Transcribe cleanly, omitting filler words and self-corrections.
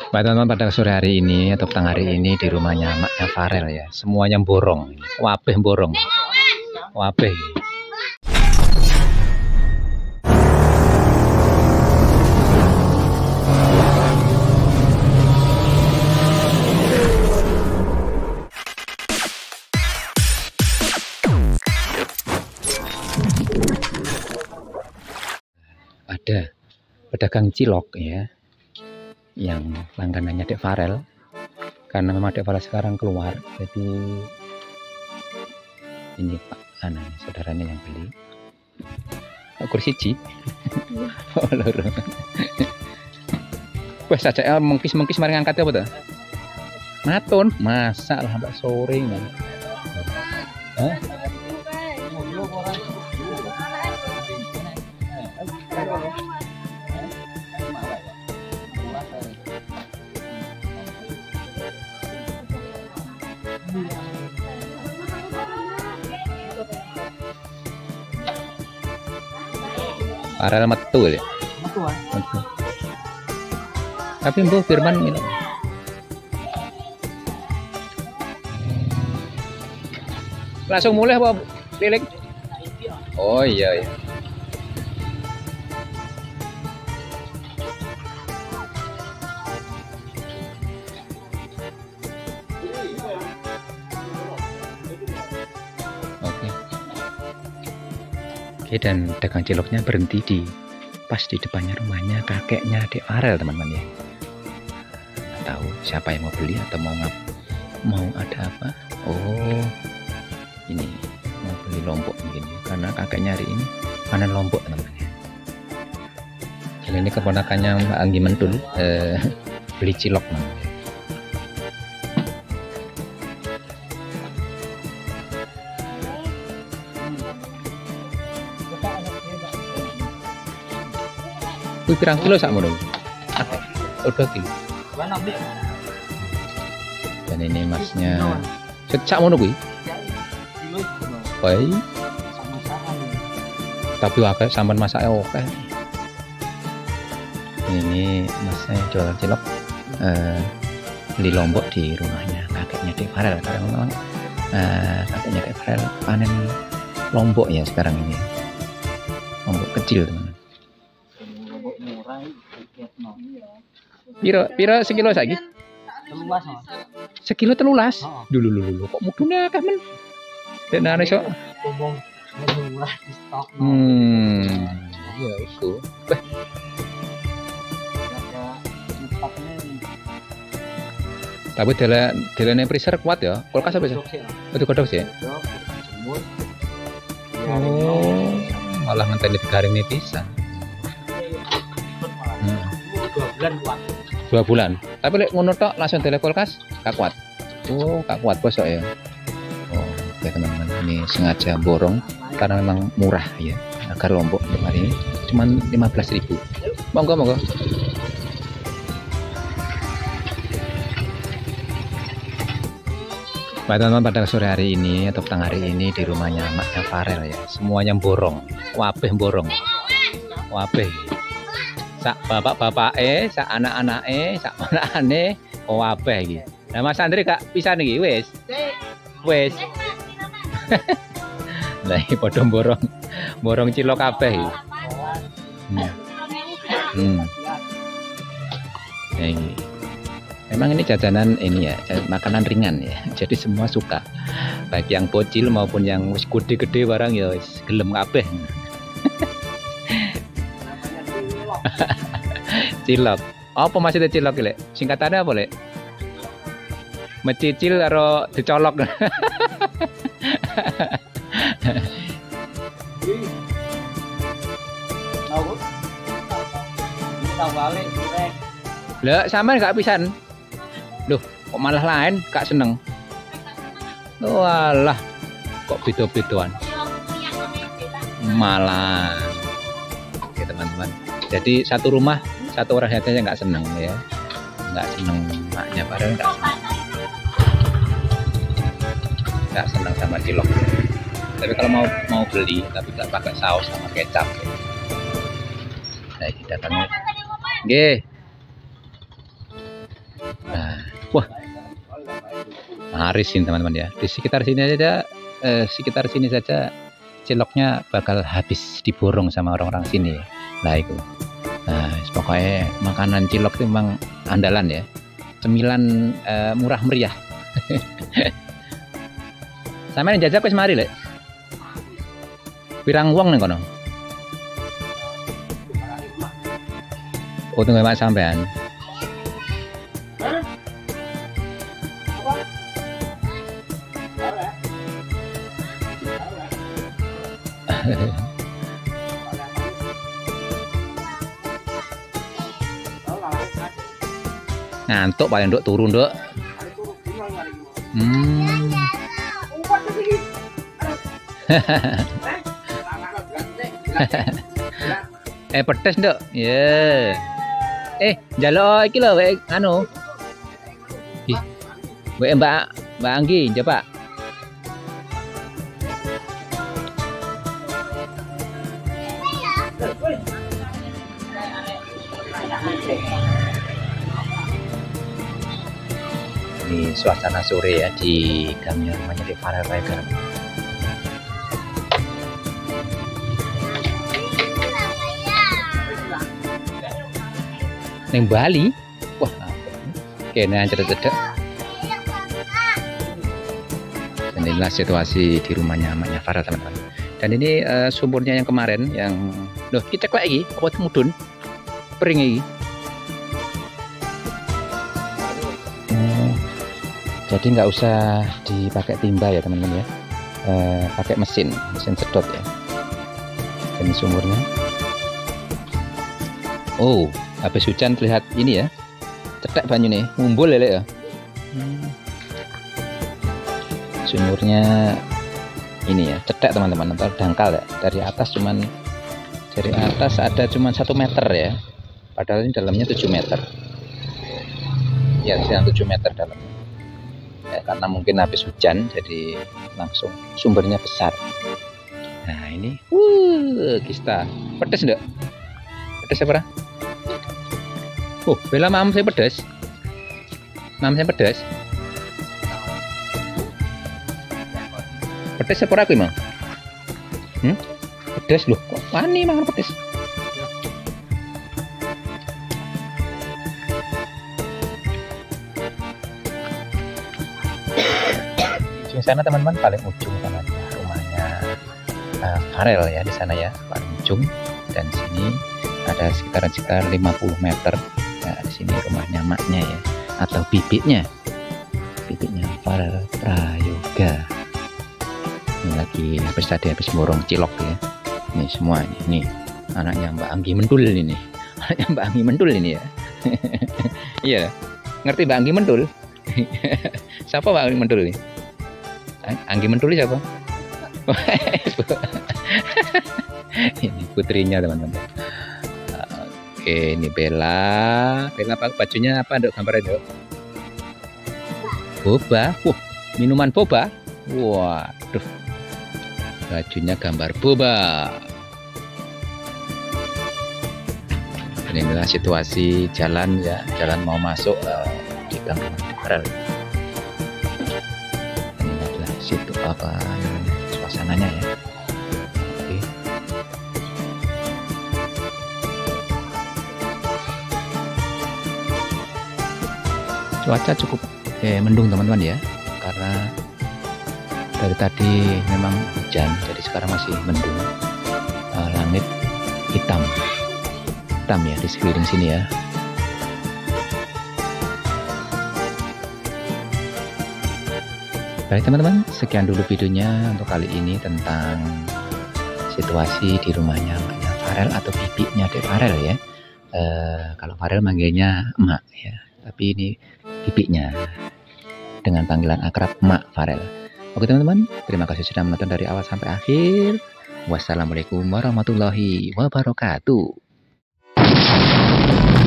Baik teman-teman, pada sore hari ini atau petang hari ini di rumahnya maknya Farel ya, semuanya borong, wabeh borong, wabeh. Ada pedagang cilok ya, yang langganannya Dek Farel, karena memang Dek Farel sekarang keluar, jadi ini Pak Ana, saudaranya yang beli. Kursi Ci. Oh, loro. Wes saja mengkis mari ngangkat apa tuh? Matun, masak lah sampai sore ini. Hah? Farel metu ya. Metu. Tapi Mbok Firman ini. Langsung mulai apa pilih? Oh iya ya. Oke, dan dagang ciloknya berhenti di pas di depannya rumahnya kakeknya Dek Farel, teman-teman ya. Nggak tahu siapa yang mau beli atau mau ada apa. Oh, ini mau beli lombok mungkin ya, karena kakeknya hari ini panen lombok, teman-teman ya. Jadi ini keponakannya Mbak Anggi Mentul beli cilok, teman-teman. Kuwi pirang kilo sak mono? Udah kilo. Dan ini masnya sak mono kuwi. Baik. Tapi akeh sampean masake oke. Ini masnya jualan cilok beli lombok di rumahnya kakeknya Dek Farel, karena memang kakeknya Dek Farel panen lombok ya sekarang ini. Lombok kecil, teman. Piro sekilo saiki? 13. Sekilo 13. Dulu kok mudune akeh men. Dek nane sok. Murah di stok. Iya iku. Tapi delene freezer kuat ya. Kulkas apa sih? Itu kodok sih. Oh, malah ngenteni digaring pisan. 2 bulan kuat. 2 bulan. Tapi lek ngono tok langsung tele kulkas gak kuat. Oh, gak kuat bosok ya. Oh, oke teman-teman. Ini sengaja borong karena memang murah ya. Harga lombok untuk hari ini cuman 15.000. Monggo. Baik teman-teman, pada sore hari ini atau petang hari ini di rumahnya maknya Farel ya, semuanya borong, wabeh borong, wabeh. Sak bapak-bapake, sak anak-anake, sak manane wabeh iki. Nah Mas Andri gak pisan iki wis. Wis. Lah iki padha borong cilok kabeh iki. Nah, ini. Memang ini jajanan ini ya, makanan ringan ya. Jadi semua suka. Baik yang bocil maupun yang wis gede-gede barang ya wis gelem kabeh. Cilok. Apa maksudnya cilok iki, Lek? Singkatannya apa, Lek? Mecicil karo dicolok. Lah, sampean gak pisan. Loh, kok malah lain gak seneng. Walah, kok beda-bedaan. Malah. Oke, teman-teman. Jadi satu rumah satu orang saja nggak seneng ya, nggak seneng maknya Farel, nggak seneng sama cilok. Tapi kalau mau beli tapi nggak pakai saus sama kecap ya. Nah ini datangnya Nggih. Nah, wah, laris ini teman-teman ya. Di sekitar sini saja, ciloknya bakal habis diborong sama orang-orang sini. Nah itu. Nah, pokoknya makanan cilok itu memang andalan ya. Cemilan murah meriah. Sampeyan jajak wis mari lek. Pirang wong ning kono? Oh, tunggu Mas sampean. Ngantuk paling nduk turu nduk. Pedes nduk. Ya. Njaluk iki lho wek anu. Wek Mbak Anggi coba. Ini suasana sore ya di gangnya rumahnya di Farel Reger. Neng Bali, wah, kayaknya cedek-cedek. Dan inilah situasi di rumahnya Farel teman-teman. Dan ini sumurnya yang kemarin, yang loh kita cek lagi, apa itu mudun, pering lagi. Jadi nggak usah dipakai timba ya teman-teman ya, pakai mesin sedot ya. Dan sumurnya, oh habis hujan terlihat ini ya, cetek banyu nih, ngumbul lele ya. Sumurnya ini ya, cetek teman-teman, atau dangkal ya. Dari atas ada cuman 1 meter ya, padahal ini dalamnya 7 meter. Ya, sedang 7 meter dalam. Ya, karena mungkin habis hujan jadi langsung sumbernya besar. Nah ini kista pedes enggak? Pedes apa? Oh bela mam saya pedes. Mam saya pedes. Pedes apa aku emang? Pedes loh, kok wani makan pedes? Di sana teman-teman, paling ujung sana rumahnya Farel ya, di sana ya paling ujung. Dan sini ada sekitar 50 meter. Nah, di sini rumahnya maknya ya, atau bibitnya Farel Prayoga. Ini lagi habis borong cilok ya. Ini semua ini anaknya Mbak Anggi Mentul ini. Anaknya Mbak Anggi Mentul ini ya. Iya, ngerti Mbak Anggi Mentul? Siapa Mbak Anggi Mentul ini? Anggi Mentul siapa? Ini putrinya teman-teman. Oke, ini Bella bajunya apa dok, gambarnya dok? Boba. Minuman boba. Waduh, bajunya gambar boba. Dan inilah situasi jalan ya, jalan mau masuk di gang Farel. Situ apa suasananya ya. Oke. Cuaca cukup mendung teman-teman ya, karena dari tadi memang hujan, jadi sekarang masih mendung. Langit hitam ya di sekeliling sini ya. Baik teman-teman, sekian dulu videonya untuk kali ini tentang situasi di rumahnya maknya Farel atau bibinya Dek Farel ya. Kalau Farel manggilnya emak ya, tapi ini bibinya dengan panggilan akrab Mak Farel. Oke teman-teman, terima kasih sudah menonton dari awal sampai akhir. Wassalamualaikum warahmatullahi wabarakatuh.